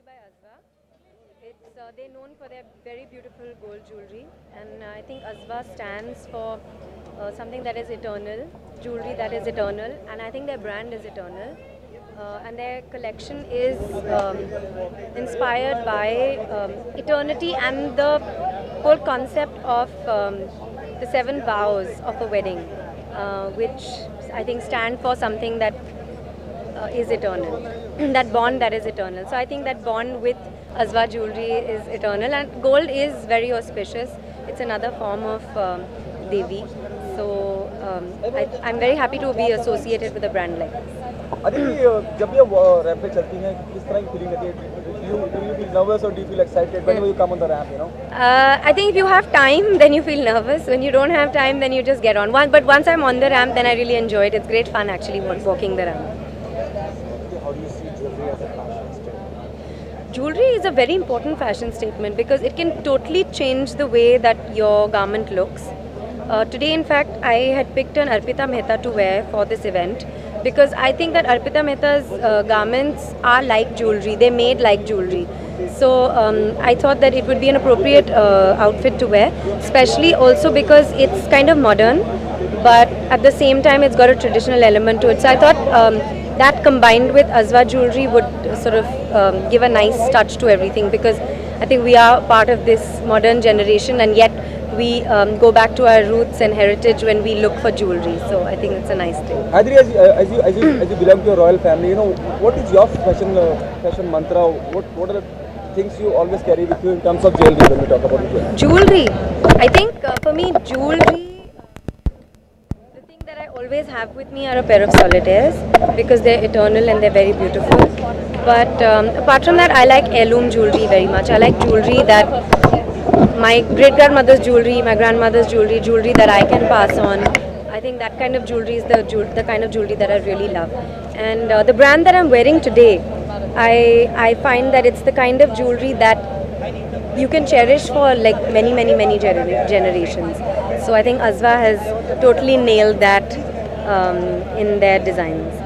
by Azwa. They're known for their very beautiful gold jewelry, and I think Azwa stands for something that is eternal, jewelry that is eternal, and I think their brand is eternal. And their collection is inspired by eternity and the whole concept of the 7 vows of a wedding, which I think stand for something that is eternal, that bond that is eternal. So I think that bond with Azwa jewelry is eternal, and gold is very auspicious. It's another form of Devi. So I'm very happy to be associated with a brand like this. Aditi, जब ये ramp पे चलती हैं, किस तरह की feeling आती है? Do you feel nervous or do you feel excited whenever you come on the ramp? I think if you have time, then you feel nervous. When you don't have time, then you just get on. But once I'm on the ramp, then I really enjoy it. It's great fun actually walking the ramp. How do you see jewelry as a fashion statement? Jewelry is a very important fashion statement because it can totally change the way that your garment looks. Today, in fact, I had picked an Arpita Mehta to wear for this event because I think that Arpita Mehta's garments are like jewelry. They're made like jewelry. So I thought that it would be an appropriate outfit to wear, especially also because it's kind of modern, but at the same time it's got a traditional element to it. So I thought that combined with Azwa jewelry would sort of give a nice touch to everything, because I think we are part of this modern generation, and yet we go back to our roots and heritage when we look for jewelry. So I think it's a nice thing. Adri, as you belong to a royal family, what is your fashion mantra? What are the things you always carry with you in terms of jewelry when we talk about it? Jewelry. I think for me, jewelry, the thing that I always have with me are a pair of solitaires because they're eternal and they're very beautiful. But apart from that, I like heirloom jewelry very much. I like jewelry that my great-grandmother's jewelry, my grandmother's jewelry that I can pass on. I think that kind of jewelry is the kind of jewelry that I really love. And the brand that I'm wearing today, I find that it's the kind of jewelry that you can cherish for like many generations. So I think Azwa has totally nailed that in their designs.